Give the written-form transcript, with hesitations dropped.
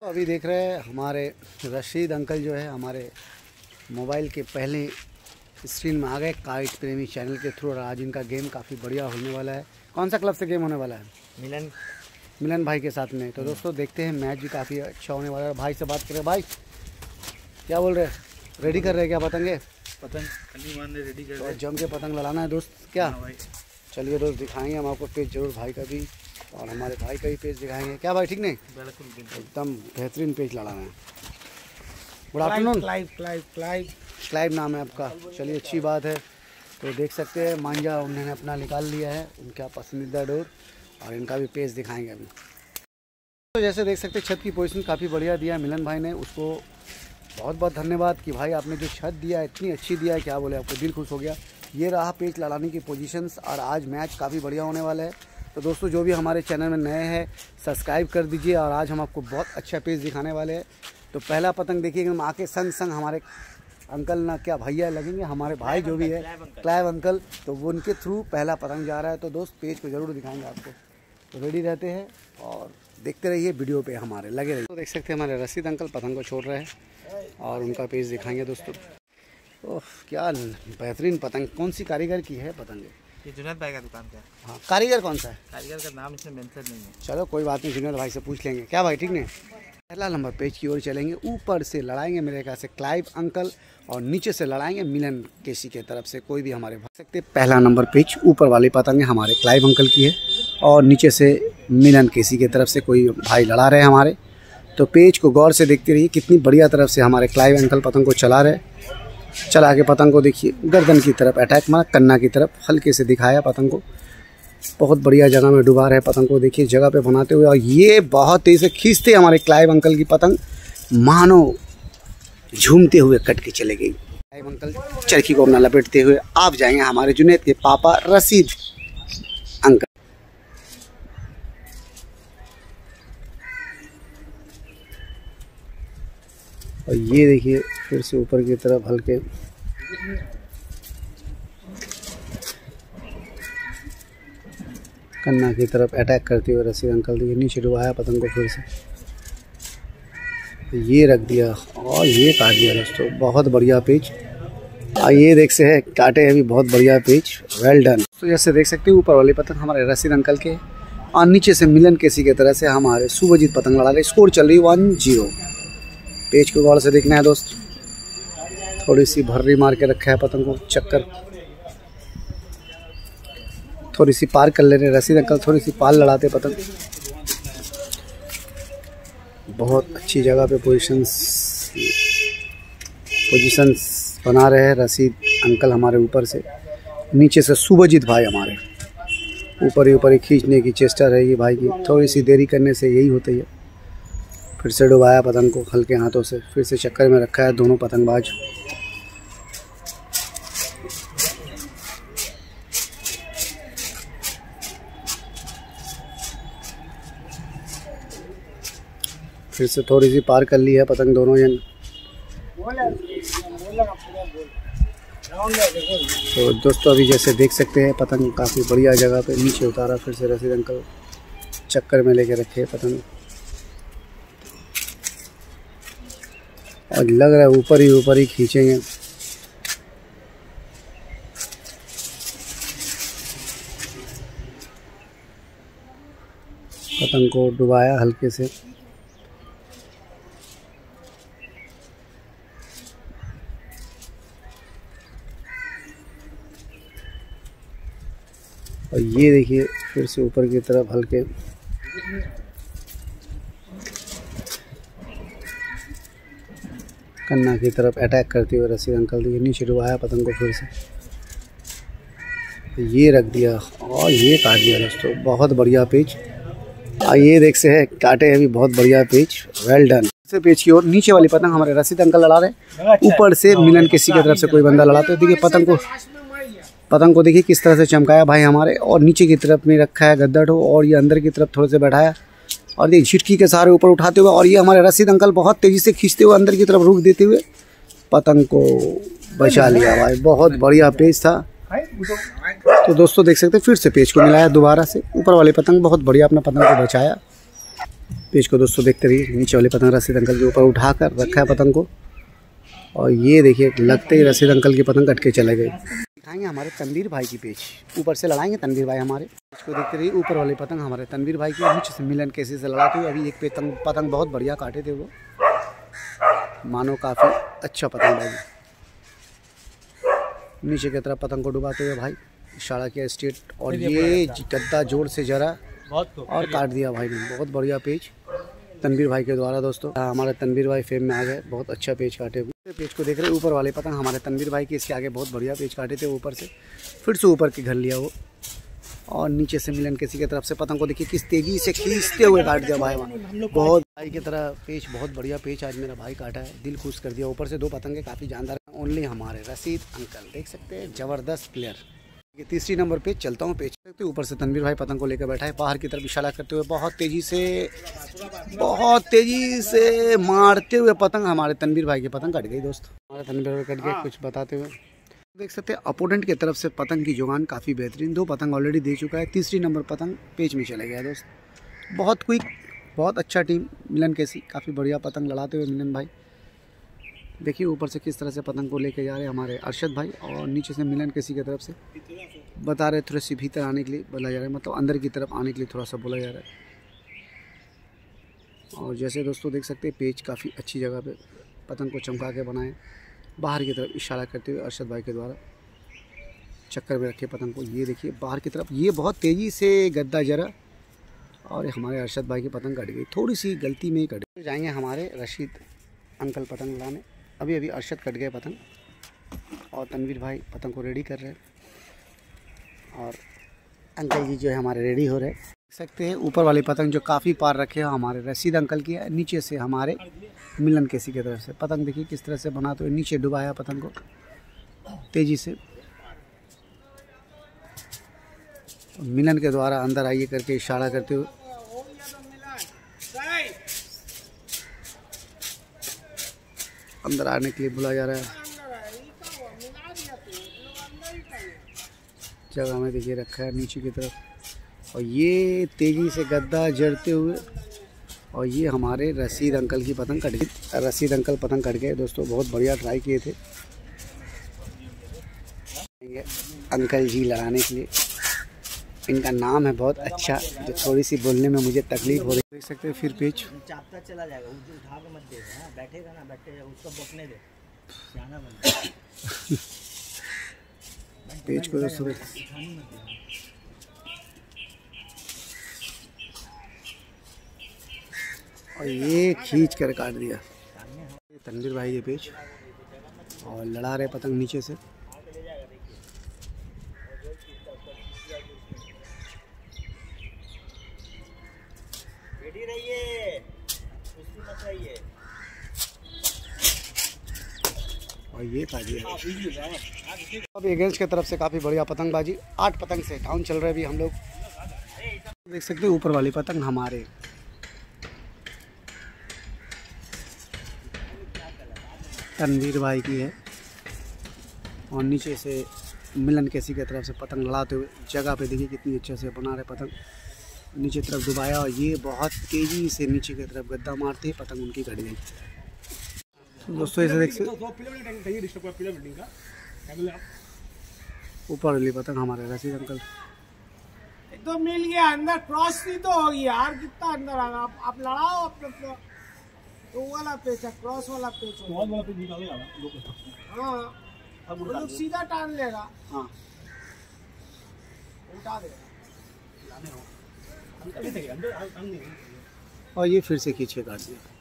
अभी देख रहे हैं हमारे रशीद अंकल जो है हमारे मोबाइल के पहले स्क्रीन में आ गए काइट प्रेमी चैनल के थ्रू। और आज इनका गेम काफ़ी बढ़िया होने वाला है। कौन सा क्लब से गेम होने वाला है? मिलन भाई के साथ में। तो दोस्तों देखते हैं, मैच भी काफ़ी अच्छा होने वाला है। भाई से बात करें। भाई क्या बोल रहे हैं? रेडी कर रहे हैं क्या पतंगे? पतंग रेडी कर रहे हैं। जम के पतंग लड़ाना है दोस्त क्या? भाई चलिए दोस्त दिखाएंगे हम आपको पेज जरूर, भाई का भी और हमारे भाई का भी पेज दिखाएंगे। क्या भाई ठीक नहीं? बिल्कुल एकदम बेहतरीन पेज लड़ाना है। Good afternoon. क्लाइव नाम है आपका, चलिए अच्छी बात है। तो देख सकते हैं मांझा उन्होंने अपना निकाल लिया है, उनका पसंदीदा डोर, और इनका भी पेज दिखाएंगे अभी। तो जैसे देख सकते हैं छत की पोजीशन काफ़ी बढ़िया दिया मिलन भाई ने, उसको बहुत बहुत धन्यवाद कि भाई आपने जो छत दिया इतनी अच्छी दिया है, क्या बोले आपको, दिल खुश हो गया। ये रहा पेज लड़ाने की पोजीशंस और आज मैच काफ़ी बढ़िया होने वाला है। तो दोस्तों जो भी हमारे चैनल में नए हैं सब्सक्राइब कर दीजिए। और आज हम आपको बहुत अच्छा पेज दिखाने वाले हैं। तो पहला पतंग देखिए हम आके संग संग हमारे अंकल ना क्या भैया लगेंगे, हमारे भाई जो भी है क्लाइव अंकल, तो वो उनके थ्रू पहला पतंग जा रहा है। तो दोस्त पेज को ज़रूर दिखाएंगे आपको। तो रेडी रहते हैं और देखते रहिए वीडियो पे हमारे लगे रहिए। तो देख सकते हैं हमारे रशीद अंकल पतंग को छोड़ रहे हैं और उनका पेज दिखाएंगे दोस्तों। ओह क्या बेहतरीन पतंग, कौन सी कारीगर की है पतंग? ये जुनैद भाई का दुकान का है। हाँ, कारीगर कौन सा है? कारीगर का नाम इसमें मेंशन नहीं है। चलो कोई बात नहीं, जुनैद भाई से पूछ लेंगे। क्या भाई ठीक नहीं? पहला नंबर पेज की ओर चलेंगे, ऊपर से लड़ाएंगे मेरे ख्याल से क्लाइव अंकल और नीचे से लड़ाएंगे मिलन केसी के तरफ से कोई भी हमारे भाई सकते। पहला नंबर पेज ऊपर वाली पतंग हमारे क्लाइव अंकल की है और नीचे से मिलन केसी के तरफ से कोई भाई लड़ा रहे हैं हमारे। तो पेज को गौर से देखते रहिए, कितनी बढ़िया तरफ से हमारे क्लाइव अंकल पतंग को चला रहे। चला के पतंग को देखिए गर्दन की तरफ अटैक मारा, कन्ना की तरफ हल्के से दिखाया पतंग को। बहुत बढ़िया जगह में डुबा रहे पतंग को, देखिए जगह पे बनाते हुए। और ये बहुत तेज़ से खींचते हमारे क्लाइव अंकल की पतंग मानो झूमते हुए कट के चले गई। क्लाइव अंकल चरखी को अपना लपेटते हुए आप जाएंगे हमारे जुनैद के पापा रशीद अंकल। और ये देखिए फिर से ऊपर की तरफ हल्के कन्ना की तरफ अटैक करते हुए रशीद अंकल देखिए नीचे डुबाया पतंग को फिर से, ये रख दिया और ये काट दिया दोस्तों। बहुत बढ़िया पेज, ये देख से है काटे है भी बहुत बढ़िया पेज, वेल डन। तो जैसे देख सकते हैं ऊपर वाली पतंग हमारे रशीद अंकल के और नीचे से मिलन केसी की तरह से हमारे शुभजीत पतंग लड़ा रहे। स्कोर चल रही 1-0। पेज को गौर से देखना है दोस्त, थोड़ी सी भर्री मार के रखा है पतंग को, चक्कर थोड़ी सी पार कर ले रहे रशीद अंकल, थोड़ी सी पार लड़ाते पतंग। बहुत अच्छी जगह पे पोजीशंस बना रहे हैं रशीद अंकल हमारे ऊपर से। नीचे से शुभजीत भाई हमारे ऊपर ही खींचने की चेष्टा रहेगी भाई की, थोड़ी सी देरी करने से यही होती है। फिर से डुबाया पतंग को हल्के हाथों से, फिर से चक्कर में रखा है दोनों पतंगबाज। फिर से थोड़ी सी पार कर ली है पतंग दोनों जन। तो दोस्तों अभी जैसे देख सकते हैं पतंग काफ़ी बढ़िया जगह पे नीचे उतारा, फिर से रशीद अंकल चक्कर में लेके रखे पतंग और लग रहा है ऊपर ही खींचेंगे। पतंग को डुबाया हल्के से, और ये देखिए फिर से ऊपर की तरफ हल्के कन्ना की तरफ अटैक करते हुए रशीद अंकल देखिए नीचे डुबाया पतंग को फिर से, ये रख दिया और ये काट दिया दोस्तों। बहुत बढ़िया पेज, ये देख से है काटे है भी बहुत बढ़िया पेज, वेल डन। से पेज की ओर नीचे वाली पतंग हमारे रशीद अंकल लड़ा रहे, ऊपर से मिलन केसी की तरफ से कोई बंदा लड़ाते हैं। देखिए पतंग को देखिए किस तरह से चमकाया भाई हमारे, और नीचे की तरफ में रखा है गद्दा ठो और ये अंदर की तरफ थोड़े से बैठाया और ये झिटकी के सहारे ऊपर उठाते हुए, और ये हमारे रशीद अंकल बहुत तेज़ी से खींचते हुए अंदर की तरफ रुक देते हुए पतंग को बचा लिया भाई। बहुत बढ़िया पेज था। तो दोस्तों देख सकते हैं फिर से पेज को मिलाया दोबारा से, ऊपर वाले पतंग बहुत बढ़िया अपना पतंग को बचाया। पेज को दोस्तों देखते रहिए। नीचे वाले पतंग रसीद अंकल के ऊपर उठा कर रखा है पतंग को, और ये देखिए लगते ही रसीद अंकल की पतंग कट के चले गए। दिखाएंगे हमारे तनवीर भाई की पेज, ऊपर से लड़ाएंगे तनवीर भाई हमारे। इसको देखते रहिए, ऊपर वाली पतंग हमारे तनवीर भाई की, नीचे से मिलन कैसे से लड़ाते हुए। अभी एक पतंग बहुत बढ़िया काटे थे वो, मानो काफ़ी अच्छा पतंग भाई। नीचे की तरफ पतंग को डुबाते हुए भाई इशारा किया स्ट्रेट, और ये गद्दा जोर से जरा और काट दिया भाई ने। बहुत बढ़िया पेज तनवीर भाई के द्वारा दोस्तों। हमारे तनवीर भाई फेम में आ गए, बहुत अच्छा पेज काटे हुए। पेज को देख रहे ऊपर वाले पतंग हमारे तनवीर भाई के, इसके आगे बहुत बढ़िया पेज काटे थे ऊपर से, फिर से ऊपर के घर लिया वो, और नीचे से मिलन किसी की तरफ से पतंग को देखिए किस तेजी से खींचते हुए काट दिया भाई। बहुत भाई की तरह पेज, बहुत बढ़िया पेज आज मेरा भाई काटा है, दिल खुश कर दिया। ऊपर से 2 पतंगे काफ़ी जानदार, ओनली हमारे रसीद अंकल देख सकते हैं, ज़बरदस्त प्लेयर। ये तीसरी नंबर पे चलता हूँ पेज सकते। ऊपर से तनवीर भाई पतंग को लेकर बैठा है, बाहर की तरफ इशारा करते हुए बहुत तेज़ी से मारते हुए पतंग हमारे तनवीर भाई की पतंग कट गई दोस्तों। हमारे तनवीर भाई कट गए कुछ बताते हुए। देख सकते हैं अपोनेंट की तरफ से पतंग की जुगान काफ़ी बेहतरीन, 2 पतंग ऑलरेडी दे चुका है, तीसरी नंबर पतंग पेज में चले गया दोस्त। बहुत क्विक, बहुत अच्छा टीम मिलन कैसी, काफ़ी बढ़िया पतंग लड़ाते हुए मिलन भाई। देखिए ऊपर से किस तरह से पतंग को लेके जा रहे हैं हमारे अरशद भाई, और नीचे से मिलन किसी की तरफ से बता रहे थोड़े सी भीतर आने के लिए बोला जा रहा है, मतलब अंदर की तरफ आने के लिए थोड़ा सा बोला जा रहा है। और जैसे दोस्तों देख सकते हैं पेज काफ़ी अच्छी जगह पे पतंग को चमका के बनाए, बाहर की तरफ इशारा करते हुए अरशद भाई के द्वारा चक्कर में रखे पतंग को। ये देखिए बाहर की तरफ, ये बहुत तेज़ी से गद्दा जरा, और हमारे अरशद भाई की पतंग कट गई, थोड़ी सी गलती में ही कट गई। जाएंगे हमारे रशीद अंकल पतंग लाने। अभी अरशद कट गए पतंग, और तनवीर भाई पतंग को रेडी कर रहे हैं, और अंकल जी जो है हमारे रेडी हो रहे हैं। देख सकते हैं ऊपर वाली पतंग जो काफ़ी पार रखे हैं हमारे रशीद अंकल की है, नीचे से हमारे मिलन केसी की तरफ से पतंग देखिए किस तरह से बनाते हुए नीचे डुबाया पतंग को तेज़ी से। मिलन के द्वारा अंदर आइए करके इशारा करते हुए अंदर आने के लिए बुलाया जा रहा है। जगह में देखिए रखा है नीचे की तरफ, और ये तेज़ी से गद्दा जड़ते हुए, और ये हमारे रशीद अंकल की पतंग कट गई। रशीद अंकल पतंग कट गए दोस्तों, बहुत बढ़िया ट्राई किए थे अंकल जी लड़ाने के लिए। इनका नाम है बहुत अच्छा, जो थोड़ी सी बोलने में मुझे तकलीफ हो रही है। देख सकते हैं फिर पेज चापता चला जाएगा, उठा के मत दे, बैठेगा ना बैठेगा, उसको बकने दे, जाना बंद पेज को दोस्तों और ये खींच कर काट दिया तनवीर भाई ये पेज, और लड़ा रहे पतंग नीचे से। और ये काट दिया। अब एगेंस्ट की तरफ से काफ़ी बढ़िया पतंगबाजी, 8 पतंग से डाउन चल रहे हैं अभी हम लोग। देख सकते हैं ऊपर वाली पतंग हमारे तनवीर भाई की है, और नीचे से मिलन कैसी की तरफ से पतंग लड़ाते हुए जगह पे देखिए कितनी अच्छे से बना रहे पतंग, नीचे तरफ डुबाया, और ये बहुत तेज़ी से नीचे की तरफ गद्दा मारते पतंग उनकी कट गई। तो दोस्तों ऐसे देख सकते ऊपर वाली पतंग हमारे रशीद अंकल तो मिल गया, अंदर क्रॉस नहीं तो होगी यार, कितना अंदर आना। आप लड़ाओ अपना, तो वाला पेच है, क्रॉस वाला पेच है, वाला पेच निकालेगा। हाँ अब वो लोग सीधा टान लेगा, हाँ उठा देगा, और ये फिर से खींच के काट दिया।